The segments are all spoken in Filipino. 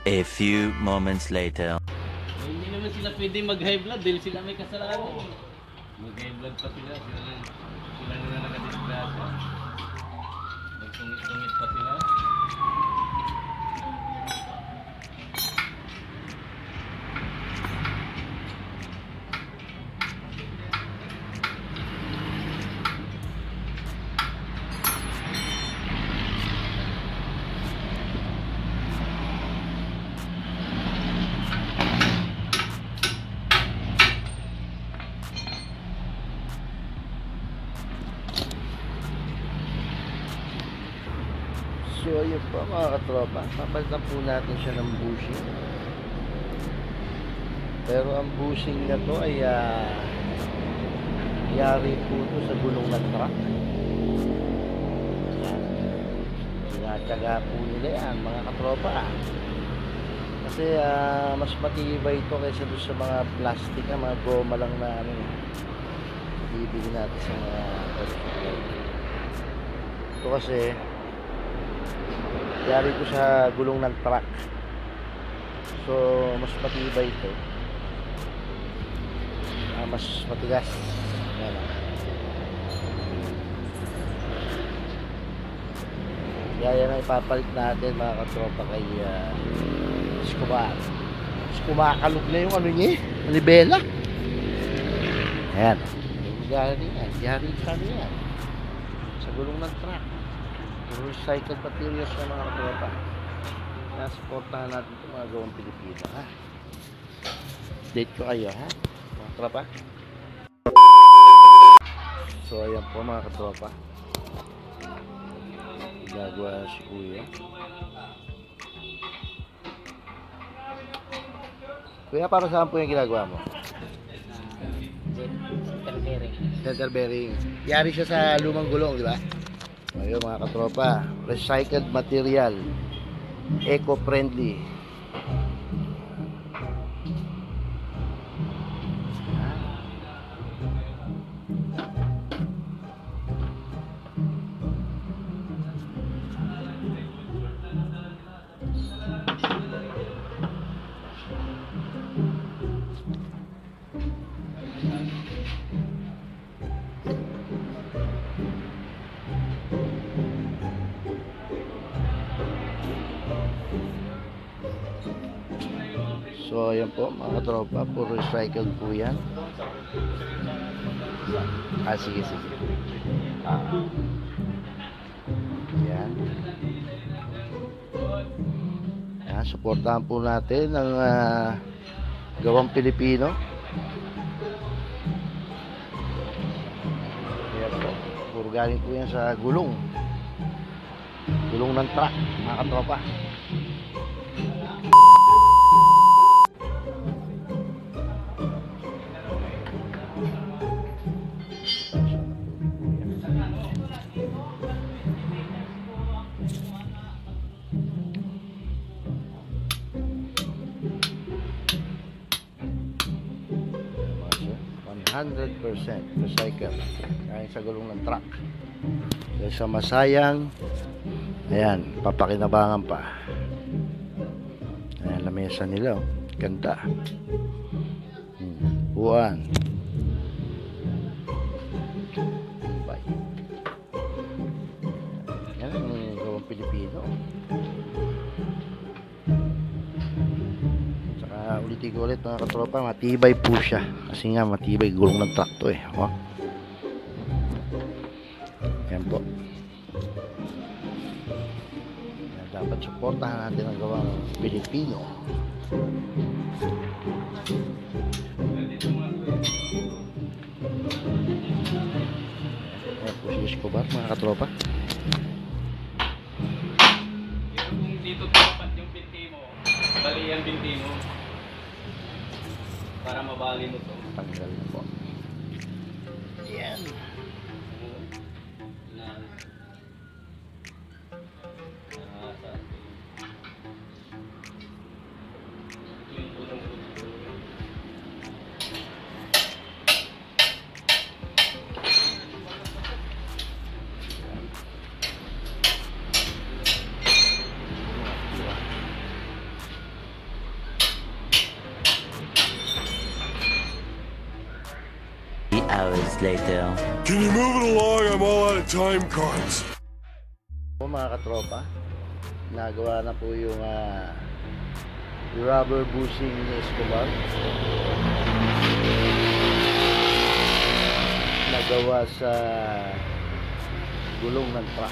A few moments later. Hindi naman sila pwede mag-high blood dahil sila may kasalanan. Mag-high blood pa sila. Sila na nakadisgrasya. Nagtungit-tungit pa sila. So ayun po mga katropa, papalitan po natin siya ng bushing. Pero ang bushing na to ay yari po to sa gulong ng truck. Tinatsaga po nila yan mga katropa. Kasi mas matibay ito kaysa doon sa mga plastic, mga goma lang na bibili natin sa mga ito kasi yari ko sa gulong ng truck, so mas matibay ito, mas matigas. Yan ang ipapalit natin mga katropa kay Escobar. Kumakalog na yung ano niya, manibela. Ayan, yari sa yan sa gulong ng truck. Recycled materials na mga katropa. Kaya supportahan natin ito mga gawang Pilipino, ha. Update ko kayo, ha mga katropa. So ayan po mga katropa, ginagawa si kuya. Kuya, para saan po yung ginagawa mo? Center bearing. Center bearing. Yari siya sa lumang gulong, di ba? Ayun mga katropa, recycled material, eco-friendly. So ayan po mga katropa, puro recycled po yan. Sige. Yan. Yan, supportahan po natin ang gawang Pilipino. Ayan po, puro galing po yan sa gulong ng truck mga katropa. %, recycle kaya sa gulong ng truck. Kaya sa masayang, ayan, papakinabangan pa. Ayan, lamesa nila, ganda. Buwan. Yan ang gawang Pilipino. Ulitin ko ulit mga katropa, matibay po siya kasi nga matibay gulong ng truck to yan po. Yan, dapat supportahan natin ang gawang Pilipino. Yan po si Escobar mga katropa. Dito dapat yung binti mo, bali ang binti mo para mabali mo to. Tanggal na po. Yan. 3 hours later. Can you move it along? I'm all out of time cards. Po mga katropa, nagawa na po yung rubber bushing ni Escobar. Nagawa sa gulong ng truck.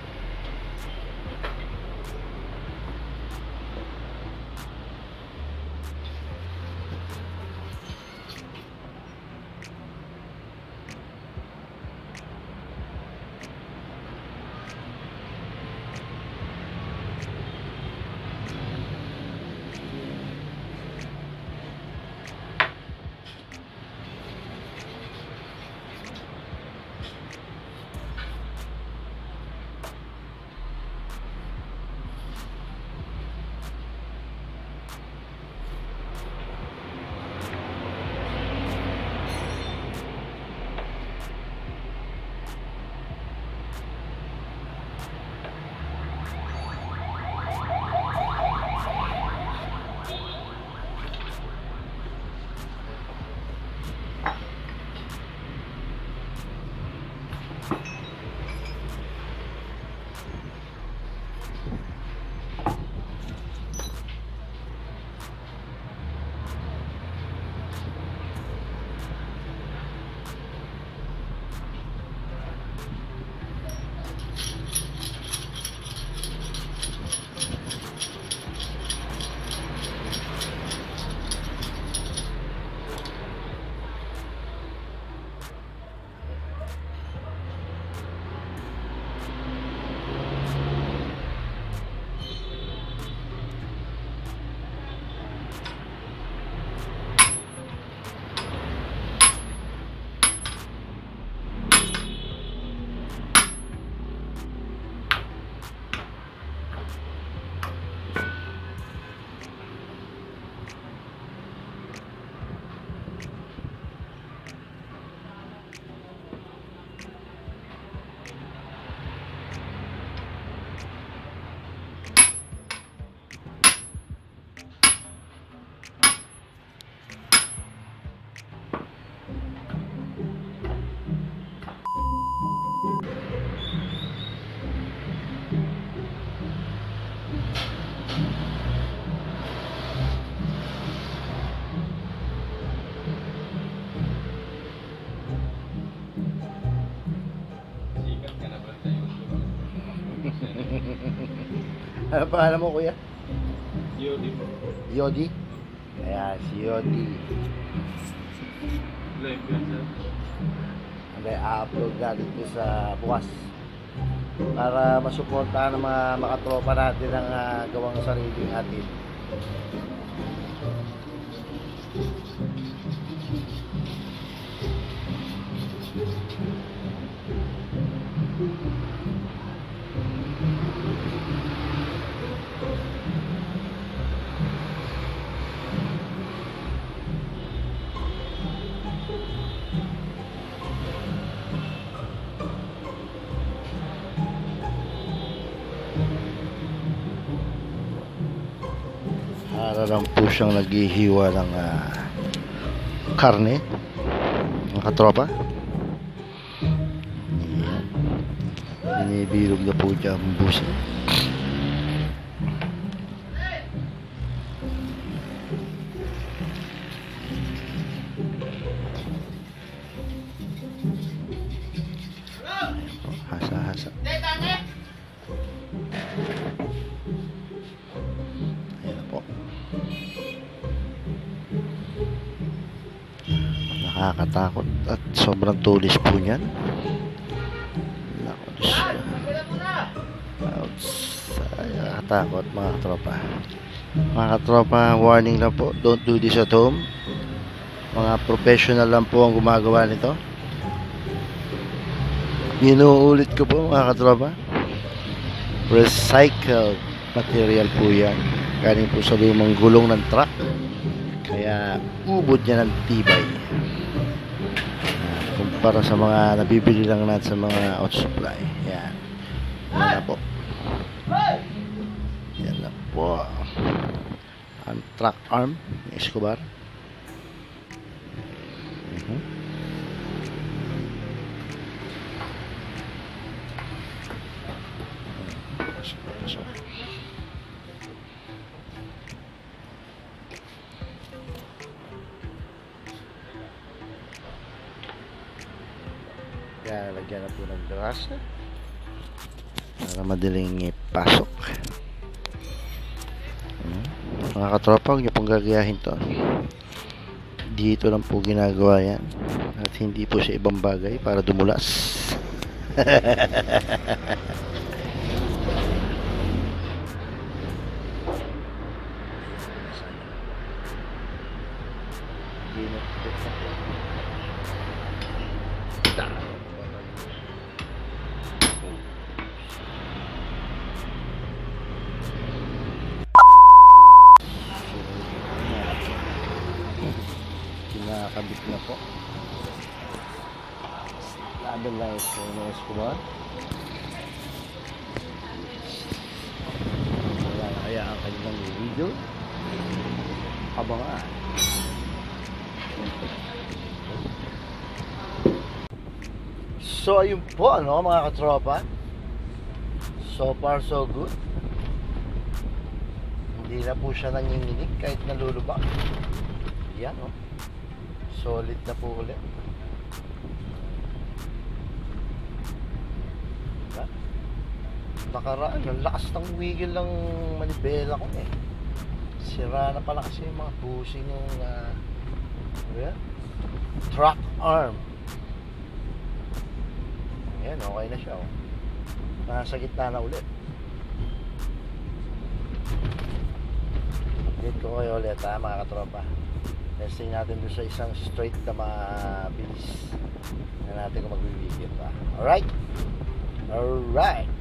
Ano pangalan mo, kuya? Yodi po. Yodi? Ayan, si Yodi. Live yan sir. Hanggang i-upload natin ito sa bukas para masuportahan ng mga makatropa natin ang gawang sarili natin. Para lang po siyang naghihiwa ng karne, mga katropa. Ayan. Binibilog na po dyan ang busi. Hasa-hasa. Ayan na po. Nakakatakot at sobrang tulis po niyan. Nakakatakot mga katropa. Mga katropa, warning lang po, don't do this at home. Mga professional lang po ang gumagawa nito. Inuulit ko po mga katropa, recycled material po yan, galing po sa lumang gulong ng truck, kaya ubod niya ng tibay kumpara sa mga nabibili lang natin sa mga auto supply. Yan, yan na po, yan na po ang truck arm ni Escobar. Kaya lagyan na po ng grasa para madaling ipasok. Mga katropa, huwag niyo pong gagayahin to. Dito lang po ginagawa yan. At hindi po sa ibang bagay para dumulas. Kinakabit na po. Laban lang ito ng Escobar. Wala na kaya ang kanyang video. Abangan. So ayun po, ano mga katropa, so far so good. Hindi na po siya nanginginig kahit nalulubak. Yan, oh. Solid na po ulit. Nakaraan, ang lakas ng wiggle ng manibela ko eh. Sira na pala kasi yung mga bushing yung track arm. Ayan, okay na siya, oh. Nasa gitna na ulit. Update ko kayo ulit, ha, mga katropa. Testing natin doon sa isang straight na mabilis na natin kung magbibigyan pa. Alright? Alright.